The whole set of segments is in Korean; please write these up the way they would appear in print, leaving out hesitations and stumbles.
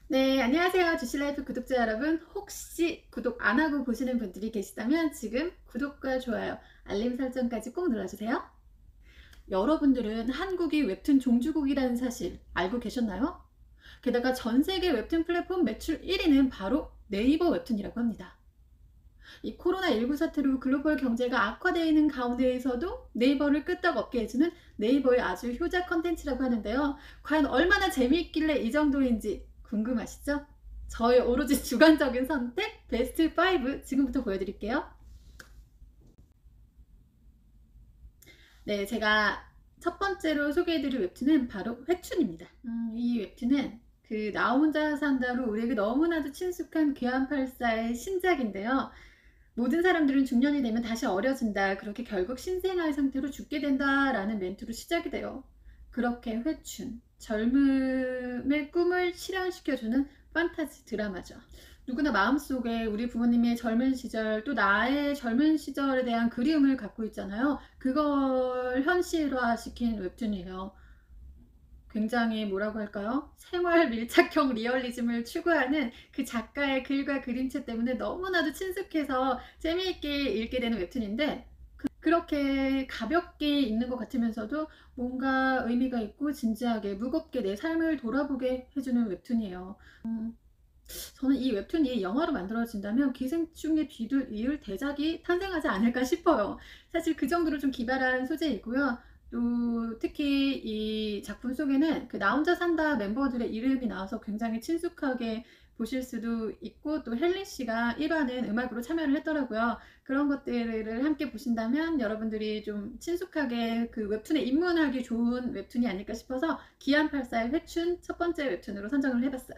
네, 안녕하세요. 주실라이프 구독자 여러분. 혹시 구독 안 하고 보시는 분들이 계시다면 지금 구독과 좋아요, 알림 설정까지 꼭 눌러주세요. 여러분들은 한국이 웹툰 종주국이라는 사실 알고 계셨나요? 게다가 전 세계 웹툰 플랫폼 매출 1위는 바로 네이버 웹툰이라고 합니다. 이 코로나19 사태로 글로벌 경제가 악화되어 있는 가운데에서도 네이버를 끄떡없게 해주는 네이버의 아주 효자 컨텐츠라고 하는데요. 과연 얼마나 재미있길래 이 정도인지 궁금하시죠? 저의 오로지 주관적인 선택 베스트 5 지금부터 보여드릴게요. 네, 제가 첫 번째로 소개해드릴 웹툰은 바로 회춘입니다. 이 웹툰은 나 혼자 산다로 우리에게 너무나도 친숙한 괴한팔사의 신작인데요. 모든 사람들은 중년이 되면 다시 어려진다. 그렇게 결국 신생아의 상태로 죽게 된다라는 멘트로 시작이 돼요. 그렇게 회춘, 젊음의 꿈을 실현시켜주는 판타지 드라마죠. 누구나 마음속에 우리 부모님의 젊은 시절, 또 나의 젊은 시절에 대한 그리움을 갖고 있잖아요. 그걸 현실화시킨 웹툰이에요. 굉장히 뭐라고 할까요? 생활 밀착형 리얼리즘을 추구하는 그 작가의 글과 그림체 때문에 너무나도 친숙해서 재미있게 읽게 되는 웹툰인데, 그렇게 가볍게 읽는 것 같으면서도 뭔가 의미가 있고 진지하게 무겁게 내 삶을 돌아보게 해주는 웹툰이에요. 저는 이 웹툰이 영화로 만들어진다면 기생충의 뒤를 이을 대작이 탄생하지 않을까 싶어요. 사실 그 정도로 좀 기발한 소재이고요. 또 특히 이 작품 속에는 그 나 혼자 산다 멤버들의 이름이 나와서 굉장히 친숙하게 보실 수도 있고, 또 헬리 씨가 1화는 음악으로 참여를 했더라고요. 그런 것들을 함께 보신다면 여러분들이 좀 친숙하게 그 웹툰에 입문하기 좋은 웹툰이 아닐까 싶어서 기안84의 회춘 첫 번째 웹툰으로 선정을 해봤어요.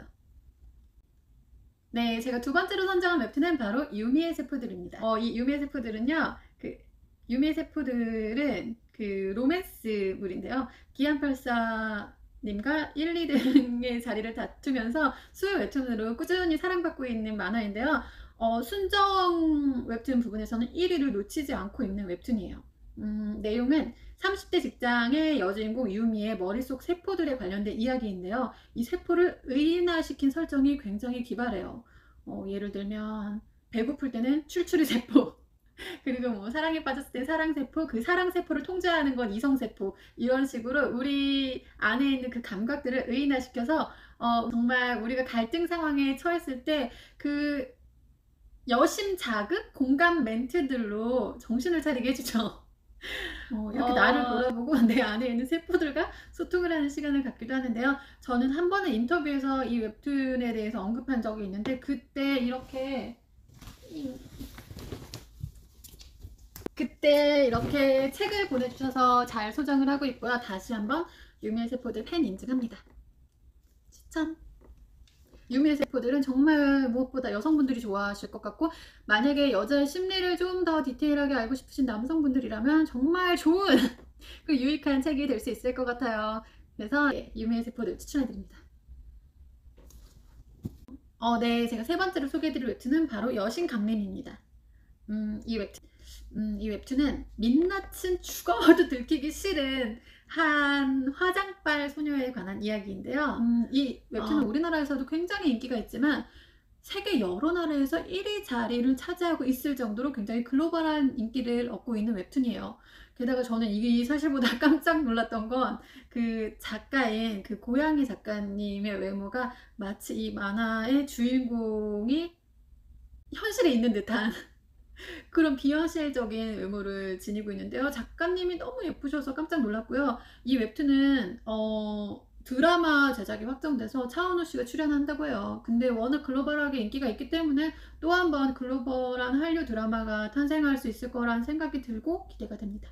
네, 제가 두 번째로 선정한 웹툰은 바로 유미의 세포들입니다. 이 유미의 세포들은요, 유미의 세포들은 로맨스물인데요. 기안84님과 1, 2등의 자리를 다투면서 수요 웹툰으로 꾸준히 사랑받고 있는 만화인데요. 순정 웹툰 부분에서는 1위를 놓치지 않고 있는 웹툰이에요. 내용은 30대 직장의 여주인공 유미의 머릿속 세포들에 관련된 이야기인데요. 이 세포를 의인화시킨 설정이 굉장히 기발해요. 예를 들면 배고플 때는 출출이 세포, 그리고 뭐 사랑에 빠졌을 때 사랑세포, 그 사랑세포를 통제하는 건 이성세포, 이런 식으로 우리 안에 있는 그 감각들을 의인화시켜서 정말 우리가 갈등 상황에 처했을 때 그 여심 자극 공감 멘트들로 정신을 차리게 해주죠. 이렇게 나를 돌아보고 내 안에 있는 세포들과 소통을 하는 시간을 갖기도 하는데요. 저는 한 번의 인터뷰에서 이 웹툰에 대해서 언급한 적이 있는데, 그때 이렇게 책을 보내주셔서 잘 소장을 하고 있고요. 다시 한번 유미의 세포들 팬 인증합니다. 추천! 유미의 세포들은 정말 무엇보다 여성분들이 좋아하실 것 같고, 만약에 여자의 심리를 좀 더 디테일하게 알고 싶으신 남성분들이라면 정말 좋은 그 유익한 책이 될 수 있을 것 같아요. 그래서 유미의 세포들 추천해드립니다. 네, 제가 세 번째로 소개해드릴 웹툰은 바로 여신 강림입니다. 이 웹툰은 민낯은 죽어도 들키기 싫은 한 화장빨 소녀에 관한 이야기인데요. 이 웹툰은 우리나라에서도 굉장히 인기가 있지만 세계 여러 나라에서 1위 자리를 차지하고 있을 정도로 굉장히 글로벌한 인기를 얻고 있는 웹툰이에요. 게다가 저는 이 사실보다 깜짝 놀랐던 건 그 작가인 그 고양이 작가님의 외모가 마치 이 만화의 주인공이 현실에 있는 듯한 그런 비현실적인 외모를 지니고 있는데요. 작가님이 너무 예쁘셔서 깜짝 놀랐고요. 이 웹툰은 드라마 제작이 확정돼서 차은우 씨가 출연한다고 해요. 근데 워낙 글로벌하게 인기가 있기 때문에 또 한 번 글로벌한 한류 드라마가 탄생할 수 있을 거란 생각이 들고 기대가 됩니다.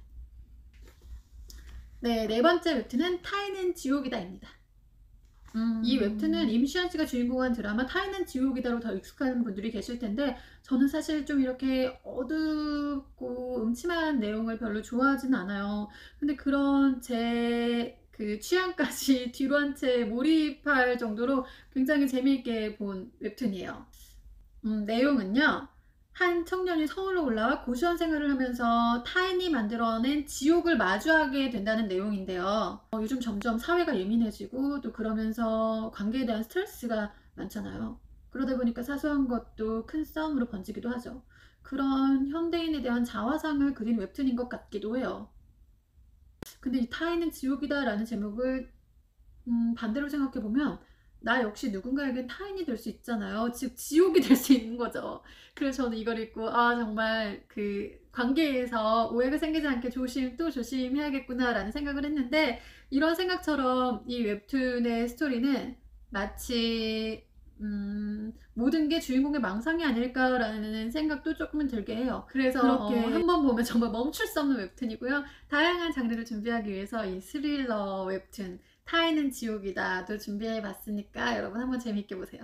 네, 네 번째 웹툰은 타인은 지옥이다입니다. 이 웹툰은 임시완 씨가 주인공한 드라마 타인은 지옥이다로 더 익숙한 분들이 계실 텐데, 저는 사실 좀 이렇게 어둡고 음침한 내용을 별로 좋아하지는 않아요. 근데 그런 제 그 취향까지 뒤로 한 채 몰입할 정도로 굉장히 재미있게 본 웹툰이에요. 내용은요, 한 청년이 서울로 올라와 고시원 생활을 하면서 타인이 만들어낸 지옥을 마주하게 된다는 내용인데요. 요즘 점점 사회가 예민해지고 또 그러면서 관계에 대한 스트레스가 많잖아요. 그러다 보니까 사소한 것도 큰 싸움으로 번지기도 하죠. 그런 현대인에 대한 자화상을 그린 웹툰인 것 같기도 해요. 근데 이 타인은 지옥이다 라는 제목을 반대로 생각해보면 나 역시 누군가에겐 타인이 될 수 있잖아요. 즉 지옥이 될 수 있는 거죠. 그래서 저는 이걸 읽고 아 정말 그 관계에서 오해가 생기지 않게 조심 또 조심해야겠구나 라는 생각을 했는데, 이런 생각처럼 이 웹툰의 스토리는 마치 모든 게 주인공의 망상이 아닐까라는 생각도 조금은 들게 해요. 그래서 그렇게 한번 보면 정말 멈출 수 없는 웹툰이고요. 다양한 장르를 준비하기 위해서 이 스릴러 웹툰 타인은 지옥이다도 준비해 봤으니까 여러분 한번 재밌게 보세요.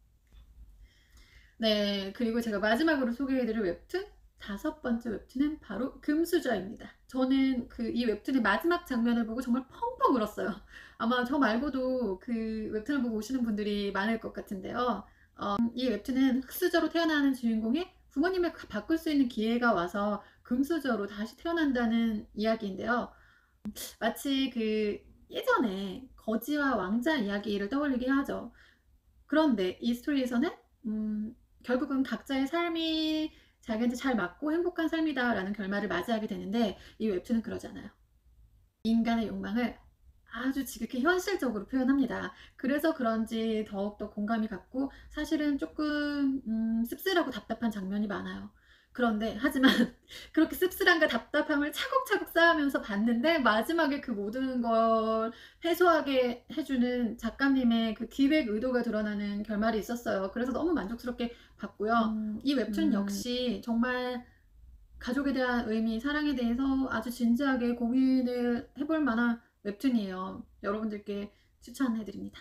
네, 그리고 제가 마지막으로 소개해드릴 웹툰 5번째 웹툰은 바로 금수저입니다. 저는 이 웹툰의 마지막 장면을 보고 정말 펑펑 울었어요. 아마 저 말고도 그 웹툰을 보고 오시는 분들이 많을 것 같은데요. 이 웹툰은 흑수저로 태어나는 주인공이 부모님을 바꿀 수 있는 기회가 와서 금수저로 다시 태어난다는 이야기인데요. 마치 그 예전에 거지와 왕자 이야기를 떠올리게 하죠. 그런데 이 스토리에서는 결국은 각자의 삶이 자기한테 잘 맞고 행복한 삶이다라는 결말을 맞이하게 되는데, 이 웹툰은 그러지 않아요. 인간의 욕망을 아주 지극히 현실적으로 표현합니다. 그래서 그런지 더욱더 공감이 갔고 사실은 조금 씁쓸하고 답답한 장면이 많아요. 그런데 하지만 그렇게 씁쓸함과 답답함을 차곡차곡 쌓으면서 봤는데 마지막에 그 모든 걸 해소하게 해주는 작가님의 그 기획 의도가 드러나는 결말이 있었어요. 그래서 너무 만족스럽게 봤고요. 이 웹툰 역시 정말 가족에 대한 의미, 사랑에 대해서 아주 진지하게 고민을 해볼 만한 웹툰이에요. 여러분들께 추천해드립니다.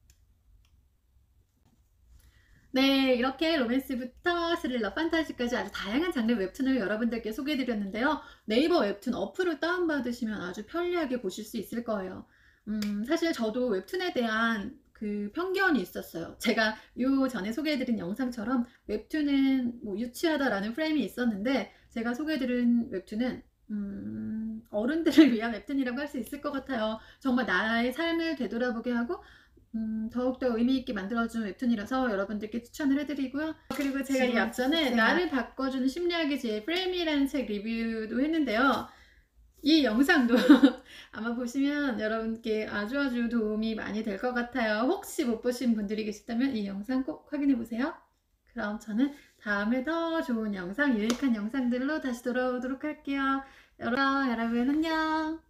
네, 이렇게 로맨스부터 스릴러, 판타지까지 아주 다양한 장르 웹툰을 여러분들께 소개해드렸는데요. 네이버 웹툰 어플을 다운받으시면 아주 편리하게 보실 수 있을 거예요. 사실 저도 웹툰에 대한 그 편견이 있었어요. 제가 요 전에 소개해드린 영상처럼 웹툰은 뭐 유치하다라는 프레임이 있었는데, 제가 소개해드린 웹툰은 어른들을 위한 웹툰이라고 할 수 있을 것 같아요. 정말 나의 삶을 되돌아보게 하고 더욱더 의미있게 만들어준 웹툰이라서 여러분들께 추천을 해드리고요. 그리고 제가 이 앞전에 나를 바꿔주는 심리학의 지혜 프레임이라는 책 리뷰도 했는데요. 이 영상도 아마 보시면 여러분께 아주 도움이 많이 될 것 같아요. 혹시 못 보신 분들이 계시다면 이 영상 꼭 확인해 보세요. 그럼 저는 다음에 더 좋은 영상, 유익한 영상들로 다시 돌아오도록 할게요. 여러분 안녕.